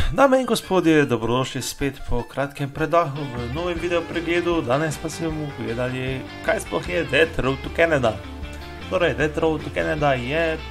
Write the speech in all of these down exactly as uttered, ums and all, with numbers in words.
Dame in gospodje, dobrodošli spet po kratkem predahu v novem video pregledu. Danes pa si bomo pogledali, kaj sploh je Death Road to Canada. Torej, Death Road to Canada je uh,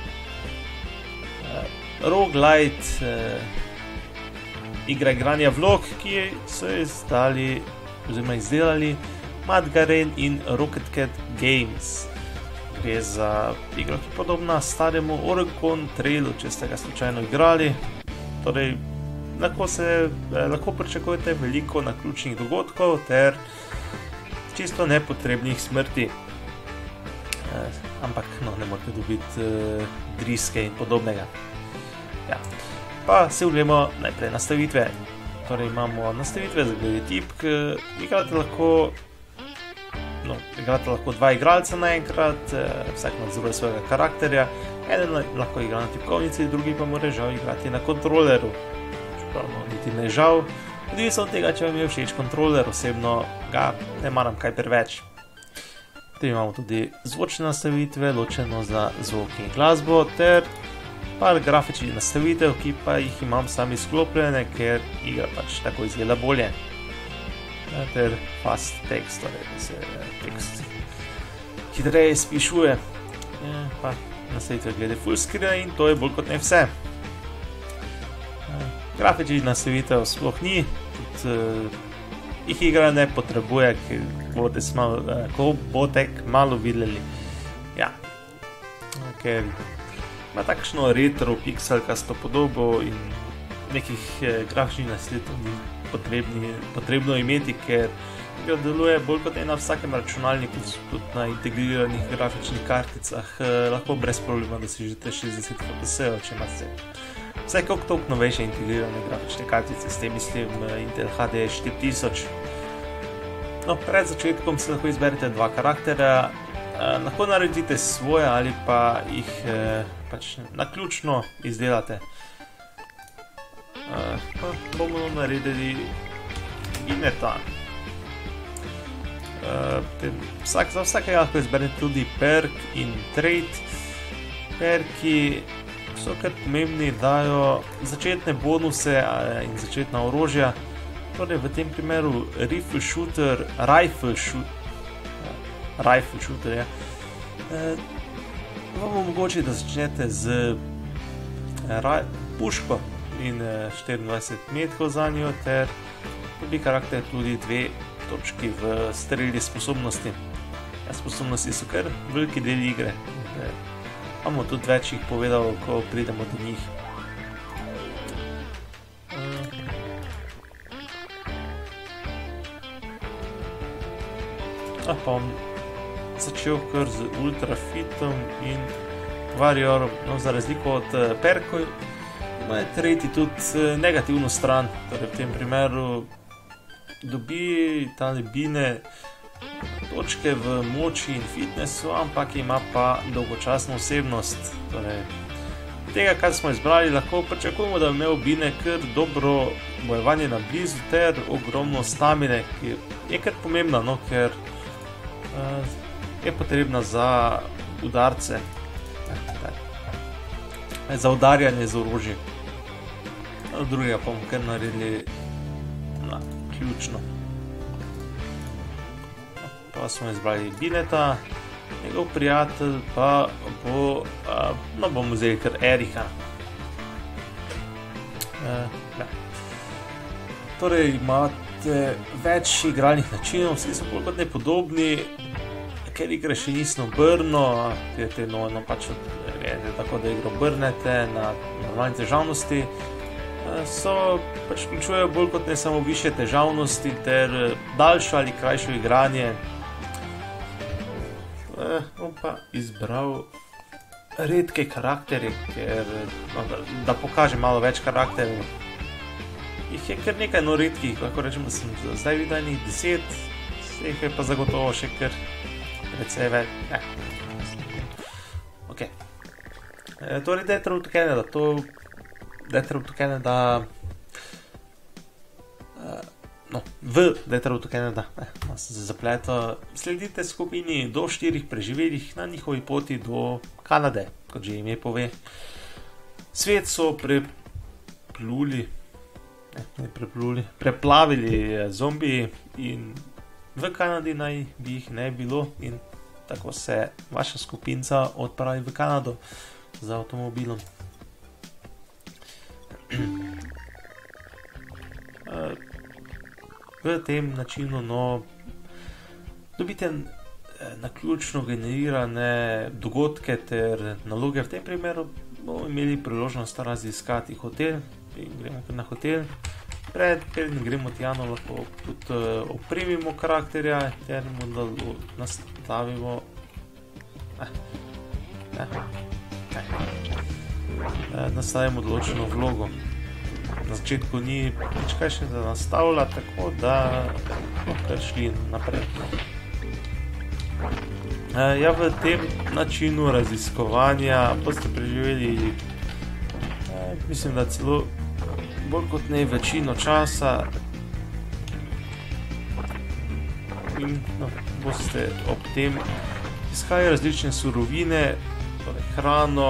roguelite uh, igra igranja vlog, ki so izdali oziroma izdelali Madgaren in Rocket Cat Games. Gre za igro, ki je podobna staremu Oregon Trailu, če ste ga slučajno igrali. Torej, lahko se lahko pričakujete veliko naključnih dogodkov ter čisto nepotrebnih smrti. Eh, ampak no, ne morete dobiti eh, driske in podobnega. Ja. Pa se vljemo najprej nastavitve. Torej imamo nastavitve za glede tipk. Igrate lahko, no, igrate lahko dva igralca naenkrat, eh, vsak nadzoruje svojega karakterja. Eden lahko igra na tipkovnici, drugi pa mora žal igrati na kontroleru. Čepravno niti ne žal, odvisno od tega, če vam je všeč kontroler, osebno ga ne maram kaj preveč. Potem imamo tudi zvočne nastavitve, ločeno za zvok in glasbo, ter par grafičnih nastavitev, ki pa jih imam sami sklopljene, ker igra pač tako izgleda bolje. Ter fast text, torej da se tekst hitreje spišuje. Pa nastavitve glede fullscreena in to je bolj kot ne vse. Grafičnih nastavitev sploh ni, tudi uh, jih igra ne potrebuje, ker boste malo, uh, ko boste malo videli. Ja, ker ima takšno retro pixelkasto podobo in nekih uh, grafičnih nastavitev ni potrebni, potrebno imeti, ker igra deluje bolj kot ena v vsakem računalniku, tudi na integriranih grafičnih karticah, uh, lahko brez problema dosežete šestdeset F P S-ov, če imate vsaj koliko toliko novejše integrirane grafične kartice, s tem mislim Intel H D štiri tisoč. No, pred začetkom si lahko izberete dva karakterja, eh, lahko naredite svoje ali pa jih eh, pač naključno izdelate. Eh, pa bomo naredili Bineta. Eh, vsak, za vsakega lahko izberete tudi perk in trait. Perki so kar pomembni, dajo začetne bonuse in začetna orožja. Torej v tem primeru rifle shooter, rifle shooter, rifle shooter, ja. E, vam omogoči, da začnete z raj, puško in štiriindvajset metrov za njo, ter dobi karakter tudi dve točki v strelji sposobnosti. Ja, sposobnosti so kar veliki del igre. E, Imamo tudi več jih povedal, ko pridemo do njih. Ah, pa bom začel kar z ultrafitom in variorom. No, za razliko od uh, perkov ima tretji tudi negativno stran. Torej v tem primeru dobi tale bine točke v moči in fitnessu, ampak ima pa dolgočasno osebnost. Torej, tega, kar smo izbrali, lahko pričakujemo, da ima bine kar dobro bojevanje na blizu ter ogromno stamine, ki je kar pomembna, no, ker uh, je potrebna za udarce, eh, za udarjanje z orožjem. No, drugega pa bomo kar naredili na ključno. Pa smo izbrali Bineta, njegov prijatelj pa bo, a, no bomo vzeli kar Erika. E, ja. Torej imate več igralnih načinov, vsi so bolj kot nepodobni, ker igre še nisno obrno, ker je no, no pač gledate tako, da igro obrnete na normalni težavnosti, e, so pač vključujejo bolj kot ne samo više težavnosti ter daljšo ali krajšo igranje. Eh, bom pa izbral redke karakterje, ker, no, da, da pokažem malo več karakterjev. Jih je kar nekaj no redkih, lahko rečem, da sem zdaj videl enih deset, jih je pa zagotovo še kar precej več. Eh. Ok. E, torej Death Road to Canada, to Death Road to Canada uh, No, v Death Road to Canada, eh, no, sem se zapletel, sledite skupini do štirih preživelih na njihovi poti do Kanade, kot že ime pove. Svet so prepluli ne, prepluli, preplavili zombiji in v Kanadi naj bi jih ne bilo in tako se vaša skupinca odpravi v Kanado z avtomobilom. V tem načinu no, dobite naključno generirane dogodke ter naloge. V tem primeru bomo imeli priložnost raziskati hotel in gremo na hotel. Pred preden gremo tjano, lahko tudi uh, opremimo karakterja ter mu da nastavimo eh, eh, eh, eh, nastavimo določeno vlogo. Na začetku ni nič kaj še da nastavlja, tako da bomo šli naprej. Uh, ja, v tem načinu raziskovanja boste preživeli uh, mislim, da celo bolj kot ne večino časa in no, boste ob tem iskali različne surovine, torej hrano,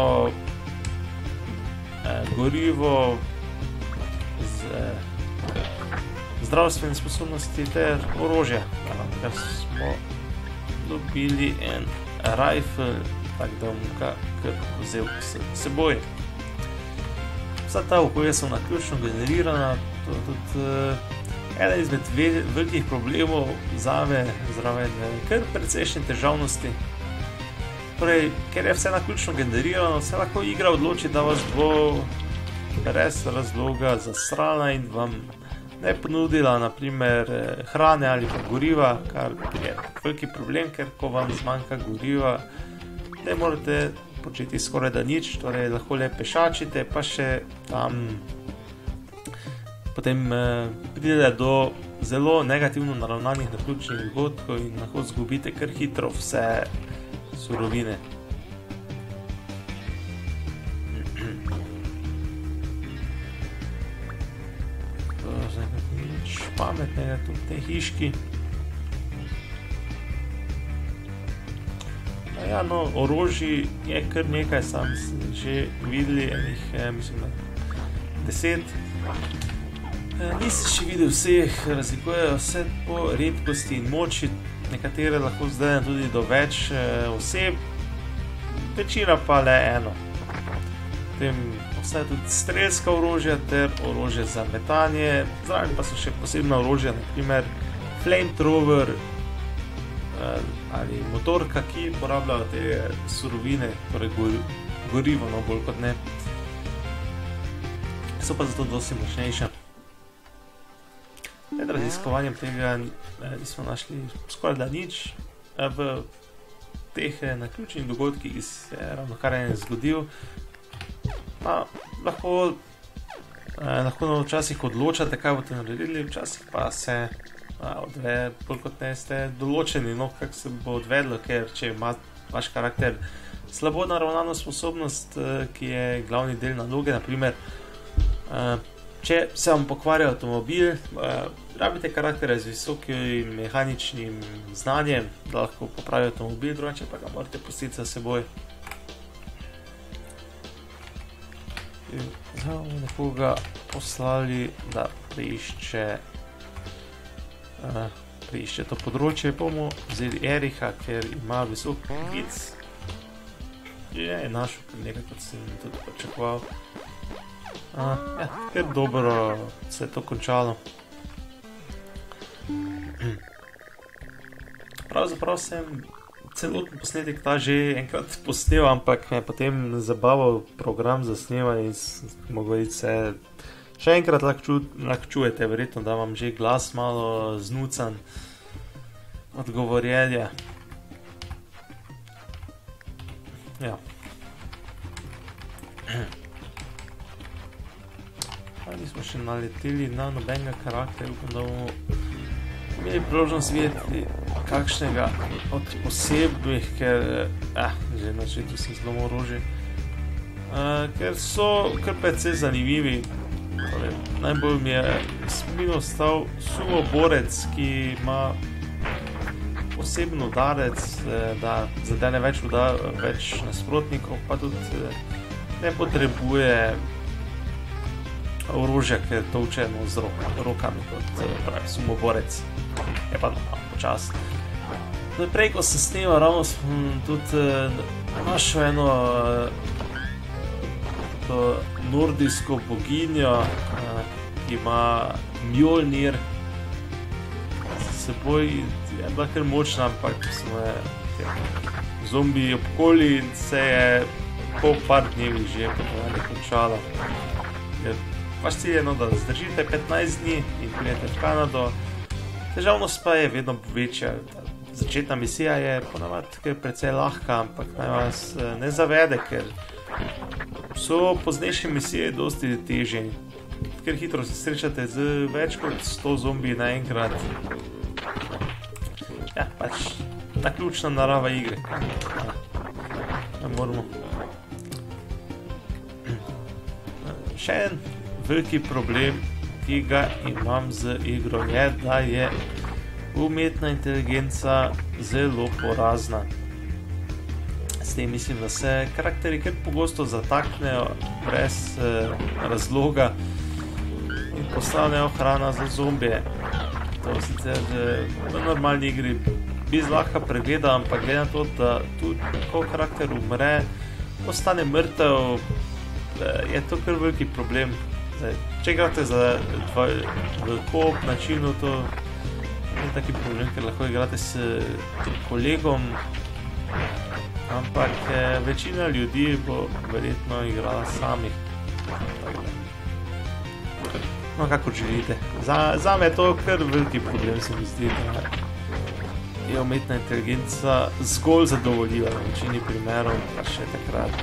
eh, gorivo, z, eh, zdravstvene sposobnosti ter orožje, ker smo dobili en rifle, tako da bom ga kar vzel s seboj. Vsa ta okolja so naključno generirana, to je tudi uh, eden izmed ve velikih problemov zame, zraven kar precejšnje težavnosti. Torej, ker je vse naključno generirano, se lahko igra odloči, da vas bo brez razloga zasrala in vam ne ponudila naprimer hrane ali pa goriva, kar je veliki problem, ker ko vam zmanjka goriva, ne morate početi skoraj da nič, torej lahko le pešačite, pa še tam potem eh, pride do zelo negativno naravnanih naključnih dogodkov in lahko zgubite kar hitro vse surovine. To je nič pametnega tu v tej hiški. Ja, no, orožji je kar nekaj, sam sem že videli, enih, eh, mislim, deset. Eh, nisem še videl vseh, razlikujejo vse po redkosti in moči, nekatere lahko zdaj tudi do več eh, oseb, večina pa le eno. Potem obstaja tudi strelska orožja ter orožje za metanje, zraven pa so še posebna orožja, naprimer flamethrower, ali motorka, ki porabljajo te surovine, torej gorivo, no bolj kot ne. So pa zato dosti močnejše. Med raziskovanjem tega nismo našli skoraj da nič. V teh naključnih dogodkih, ki se ravno kar je zgodil, pa lahko, eh, lahko no včasih odločate, kaj boste naredili, včasih pa se odve, bolj kot ne ste določeni, no, kak se bo odvedlo, ker če ima vaš karakter slabo naravnano sposobnost, ki je glavni del naloge, naprimer, če se vam pokvarja avtomobil, rabite karaktere z visokim mehaničnim znanjem, da lahko popravi avtomobil, drugače pa ga morate pustiti za seboj. In zdaj bomo nekoga poslali, da preišče Uh, preišče to področje. Bomo vzeli Eriha, ker ima visok vic. Je našel nekaj, kot sem tudi pričakoval. Uh, ja, ker dobro se je to končalo. Pravzaprav sem celoten posnetek ta že enkrat posnel, ampak me je potem zabaval program za snemanje in mogoče se še enkrat lahko čujete, verjetno, da vam že glas malo znucan od govorjenja. Ja. Pa nismo še naleteli na nobenega karakterja, upam, da bomo imeli priložnost videti kakšnega od posebnih, ker, eh, že na začetku sem zelo orožje, eh, ker so kar precej zanimivi. Torej, najbolj mi je spomin ostal sumoborec, ki ima poseben udarec, da zadene več, več nasprotnikov, pa tudi ne potrebuje orožja, ker tolčemo z rokami kot pravi sumoborec. Je pa malo počas. Prej, ko sem snemal, ravno sem tudi našel eno nordijsko boginjo, ki ima Mjolnir s seboj, je bila kar močna, ampak so me zombi obkoli in se je po par dnevi že potovanje končalo. Vaš cilj je, no, da zdržite petnajst dni in prijete v Kanado. Težavnost pa je vedno večja. Začetna misija je ponavadi precej lahka, ampak naj vas ne zavede, ker so poznejše misije dosti težje. Ker hitro se srečate z več kot sto zombi naenkrat. Ja, pač naključna narava igre. Ne moramo. Še en veliki problem, ki ga imam z igro, je, da je umetna inteligenca zelo porazna. S tem mislim, da se karakteri kar pogosto zataknejo brez eh, razloga in postanejo hrana za zombije. To sicer v normalni igri bi zlahka pregledal, ampak glede na to, da tudi ko karakter umre, ostane mrtev, je to kar veliki problem. Zdaj, če igrate za v koop načinu, to je taki problem, ker lahko igrate s kolegom, ampak večina ljudi bo verjetno igrala sami. No, kako želite. Za, za me je to kar veliki problem, se mi zdi, da je umetna inteligenca zgolj zadovoljiva v večini primerov, pa še takrat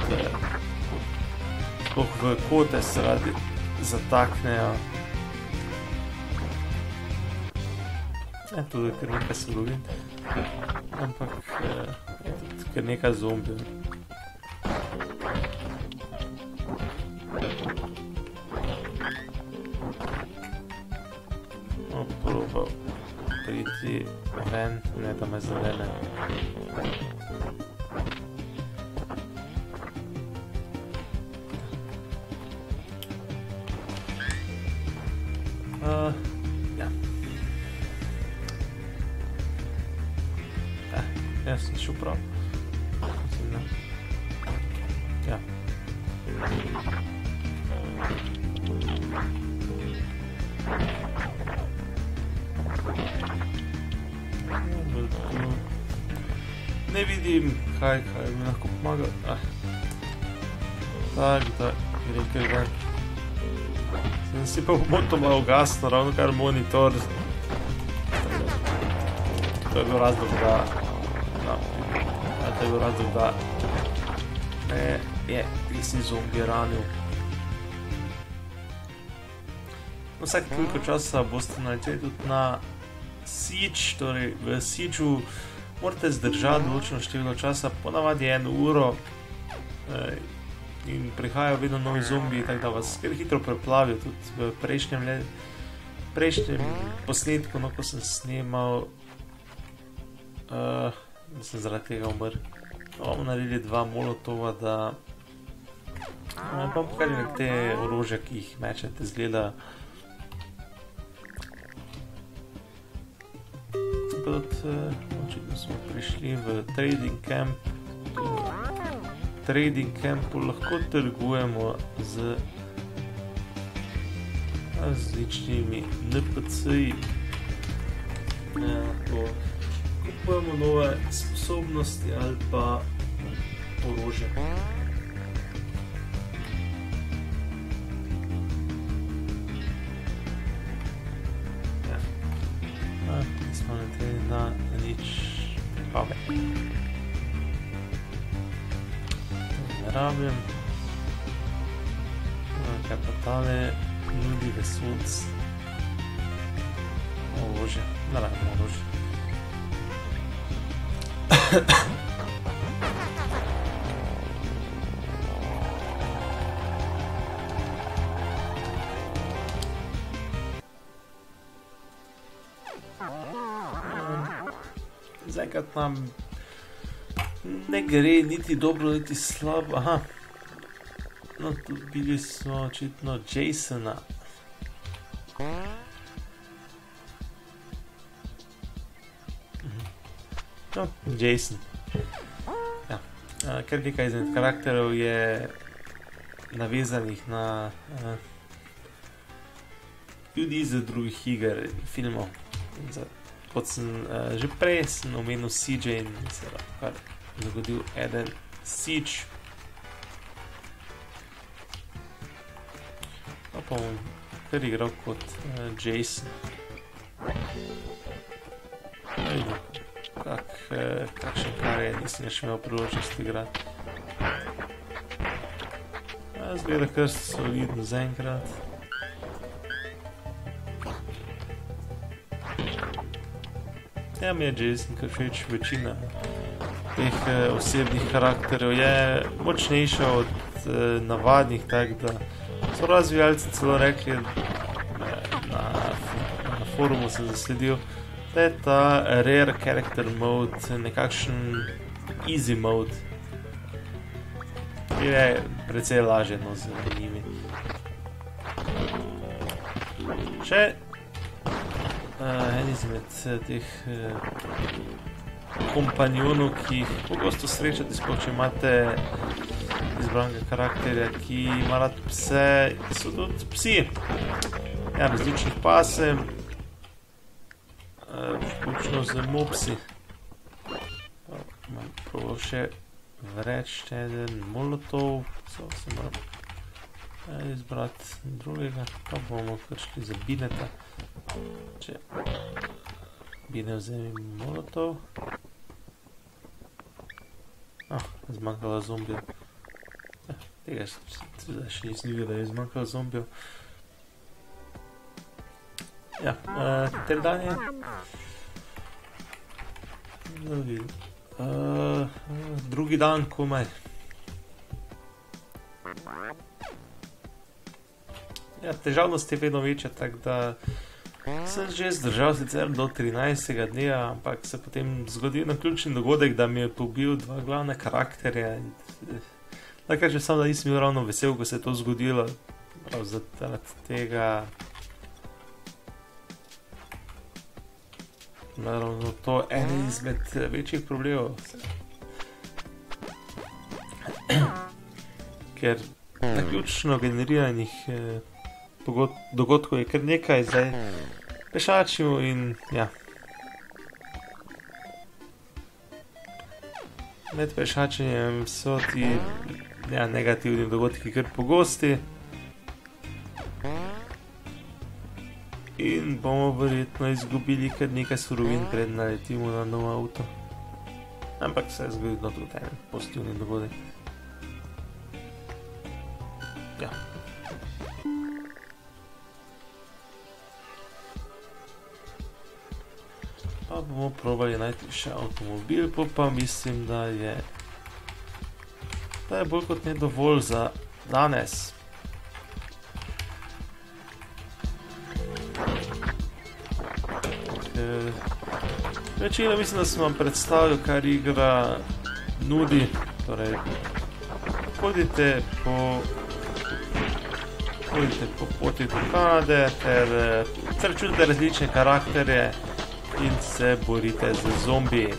sploh v kote se radi zataknejo. Ja, tudi kar nekaj surovin, ampak je tudi kar nekaj zombijev. No, probal priti ven, ne da me zavene. Uh, ja. Ja, jaz sem šel prav. Mislim, da. Ja. Ne vidim, kaj, kaj mi lahko pomaga. Ah. Tak, da grem kaj ven. Sem si pa pomoto malo ugasno, ravno kar monitor. To je bil razlog, da... No, to je bil razlog, da... Me je tisti zombi ranil. Vsak toliko časa boste naleteli tudi na Siege, torej v Siegeu morate zdržati določeno število časa, ponavadi eno uro, in prihajajo vedno novi zombi, tako da vas kar hitro preplavijo. Tudi v prejšnjem, le, prejšnjem posnetku, no, ko sem snemal, uh, da sem zaradi tega umrl. No, bomo naredili dva molotova, da uh, bom pokazal, kako te orožja, ki jih mečete, izgleda. Očitno smo prišli v trading camp. V trading campu lahko trgujemo z različnimi N P C-ji. Kupujemo nove sposobnosti ali pa orožje. Smo leteli na nič prave. Ne rabim. Kaj pa tale nudi vesolc. Orožje. Ne rabim orožje. Zaenkrat nam ne gre niti dobro, niti slabo. Aha, No, dobili smo očitno Jasona. No, Jason. Ja. Ker nekaj izmed karakterov je navezanih na uh, ljudi iz drugih iger in filmov. Kot sem uh, že prej sem omenil Siege in se je kar zagodil eden Siege. Pa bom kar igral kot uh, Jason. Ajde. Kak, eh, kakšen kar je, nisem še imel priložnost igrati. Ja, zgleda kar solidno zaenkrat. Ja, mi je Jason kar všeč, večina teh eh, osebnih karakterjev je močnejša od eh, navadnih, tak da so razvijalci celo rekli, eh, na, na forumu sem zasledil, da je ta rare character mode nekakšen easy mode, ki je precej lažje no, z njimi. Še uh, en izmed teh uh, kompanjonov, ki jih pogosto srečate, sploh če imate izbranega karakterja, ki ima rad pse, so tudi psi. Ja, različnih pasem, vključno z mopsi. Imam prav še vreč eden molotov, so se moram izbrati drugega, pa bomo kar šli za bineta. Če bine vzemim molotov. Ah, zmanjkala zombija. Tega še nisem videl, da je zmanjkala zombija. Ja, uh, ter dan je. Uh, drugi dan komaj. Ja, težavnost je vedno večja, tako da sem že zdržal sicer do trinajstega dneva, ampak se potem zgodil naključni dogodek, da mi je pobil dva glavna karakterja. Da kažem sam, da nisem bil ravno vesel, ko se je to zgodilo. Prav zaradi tega naravno to je eden izmed večjih problemov. Ker naključno generiranih eh, dogodkov je kar nekaj, zdaj pešačimo in ja. Med pešačenjem so ti ja, negativni dogodki kar pogosti. In bomo verjetno izgubili kar nekaj surovin, pred naletimo na nov avto. Ampak se je zgodilo tudi en pozitivni dogodek. Ja. Pa bomo probali najti še avtomobil, pa, pa mislim, da je da je bolj kot ne dovolj za danes. Večino mislim, da sem vam predstavil, kar igra nudi. Torej, hodite po hodite po poti do Kanade, ter srečujete različne karakterje in se borite z zombiji.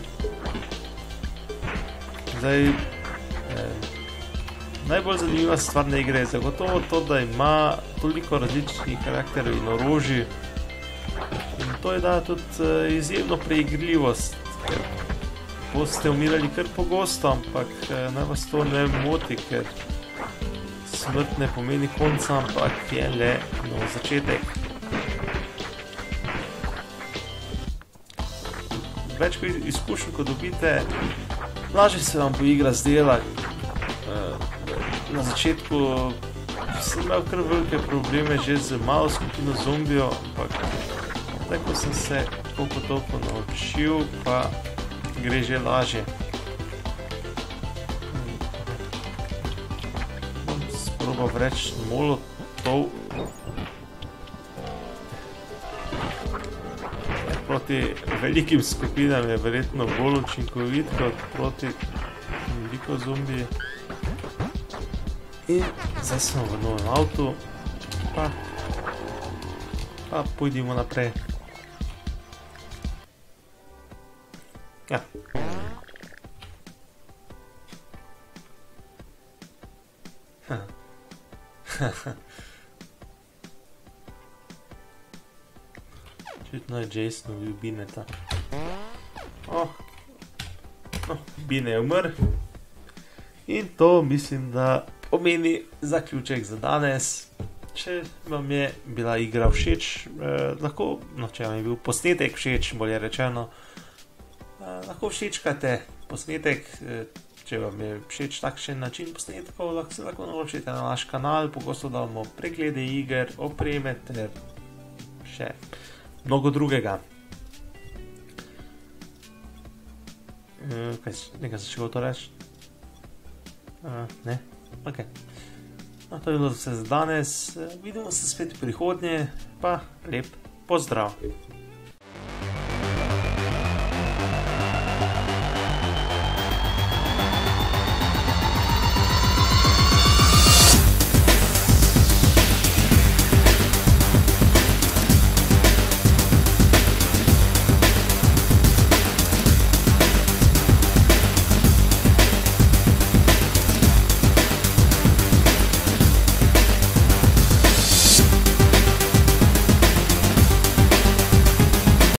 Zdaj, eh, najbolj zanimiva stvar na igre je zagotovo to, da ima toliko različnih karakterjev in orožij. In to je da tudi uh, izjemno preigrljivost, ker boste umirali kar pogosto, ampak uh, naj vas to ne moti, ker smrt ne pomeni konca, ampak je le nov začetek. Več izkušenj, ko dobite, lažje se vam bo igra zdela. Uh, na začetku sem imel kar velike probleme že z malo skupino zombijo, ampak tako sem se koliko toliko naučil, pa gre že lažje. Bom sprobal vreč molotov. Proti velikim skupinam je verjetno bolj učinkovit kot proti veliko zombiji. In zdaj smo v novem avtu, pa, pa pojdimo naprej. Ja. Čutno je Jason ubil Bineta. Oh. No, Bine je umr. In to mislim, da pomeni zaključek za danes. Če vam je bila igra všeč, eh, lahko, no, če vam je bil posnetek všeč, bolje rečeno, eh, lahko všečkate posnetek, eh, če vam je všeč takšen način posnetkov, lahko se lahko naročite na naš kanal, pogosto damo preglede iger, opreme ter še mnogo drugega. Uh, kaj, nekaj se še gotovo reči? Uh, ne? Ok. No, to je bilo vse za danes. Uh, vidimo se spet v prihodnje, pa lep pozdrav!